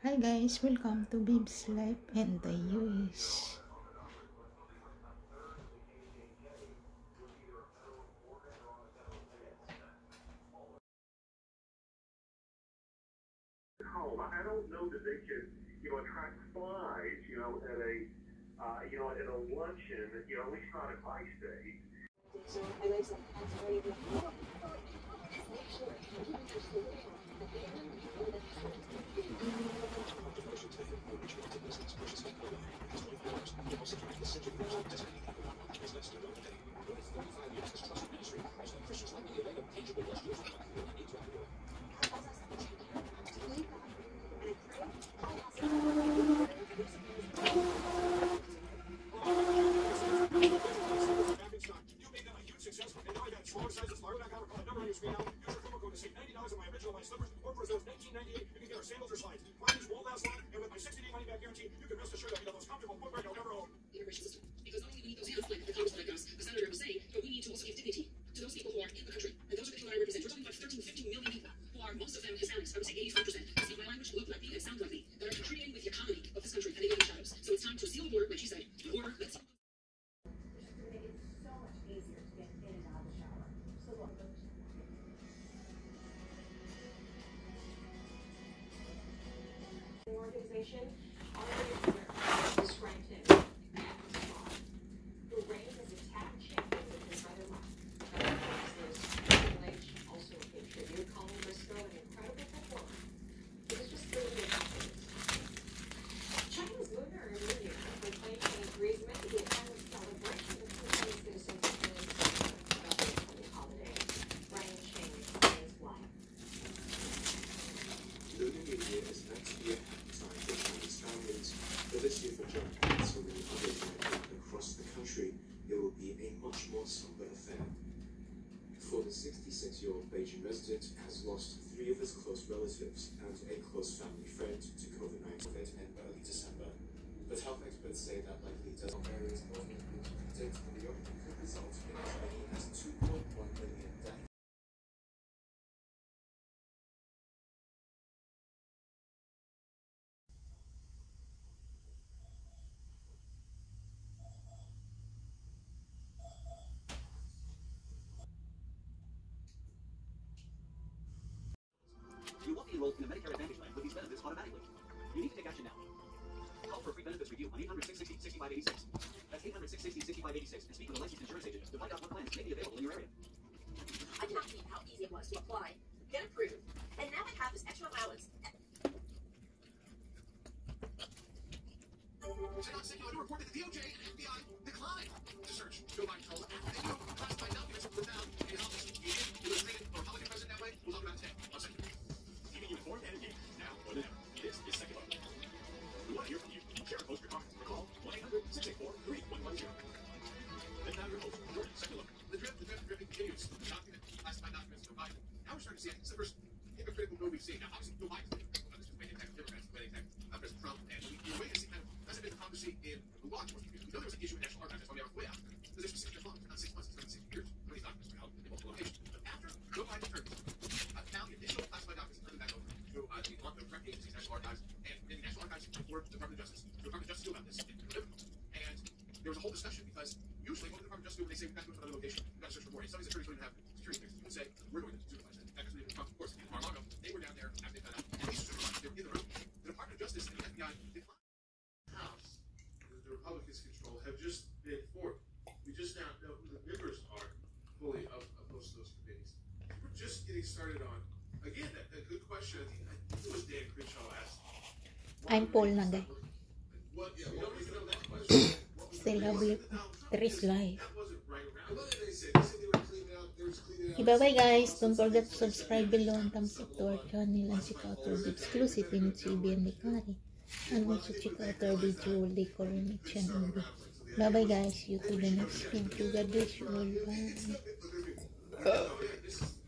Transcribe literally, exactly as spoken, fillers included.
Hi guys, welcome to Bib's Life and the U S. Home. I don't know that they can, you know, attract flies, you know, at a, uh, you know, at a luncheon, you know, at least not if I stay. So I like some organization already described him as the reign as a tag champion with his brother Mark. Triple H also paid tribute, calling Briscoe an incredible performer. It was just really good confidence. China's Lunar New Year for twenty twenty-three is meant to be a time of celebration of two Chinese citizens' about the upcoming holiday. Brian Chang explains why. Lunar New Year is meant to be a happy time for Chinese families, but this year for John and so many others across the country, it will be a much more somber affair. For the sixty-six-year-old Beijing resident has lost three of his close relatives and a close family friend to COVID nineteen in early December. But health experts say that likely does not areas of predict the reopening could result in as many as two point one million deaths. You won't be enrolled in a Medicare Advantage plan with these benefits automatically. You need to take action now. Call for a free benefits review on eight hundred, six sixty, sixty-five eighty-six. That's eight hundred, six sixty, sixty-five eighty-six and speak with a licensed insurance agent to find out what plans may be available in your area. I cannot believe how easy it was to apply, get approved, and now I have this extra allowance. Senate Secular reported the D O J and F B I declined to search Joe Biden's home after they knew classified documents were found in his office. He did. He was treated a Republican president that way. We'll talk about it today. One second. Keeping you informed and engaged now more than ever. This is Secular. We want to hear from you. Share a post or comment. Call one eight hundred, six eight four, three one one zero. And now your host, Jordan Secular. The drip, the drip, the dripping continues. The document, classified documents Joe Biden. Now we're starting to see, I think it's the first hypocritical move we've seen. Now, obviously, Joe Biden's uh, this was way attacked Democrats, way attacked uh, President Trump, and we, we're waiting to see kind of, has it been the controversy in the law enforcement community? We know there was an issue in National Archives, that's why we are way out. Because there's specific law, not six months, it's been six years. When these documents were held in multiple locations. But after Joe Biden turned, uh, found the additional classified documents and turned them back over to uh, the Department of Correct Agencies, National Archives, and in the National Archives for the Department of Justice. The Department of Justice knew about this. It delivered. And there was a whole discussion because usually what the Department of Justice do when they say we've got to go to another location, we've got to search for more. And some of these attorneys don't even have security clearances. You would say, we're going to supervise that. That was Trump, of course, in Mar-a-Lago. They were down there after they found out. And these supervisors, they were in the room. The Department of Justice and the F B I declined. House that the Republicans control have just been formed. We just now know who the members are fully of, of most of those committees. We're just getting started on, again, that, that good question. I think, I think it was Dan Crenshaw asked. I'm Paul na guys. What, yeah, we don't even know that question. Celebrate Tris Life. That wasn't right around. What did they say? They said they were cleaning out, they were just cleaning out. Okay, bye bye guys. Don't forget to subscribe below and thumbs up to our channel and check out our exclusive in T V and Mikari. And also check out our video decoration channel. Bye bye guys. See you to the next video. God bless you all. Bye.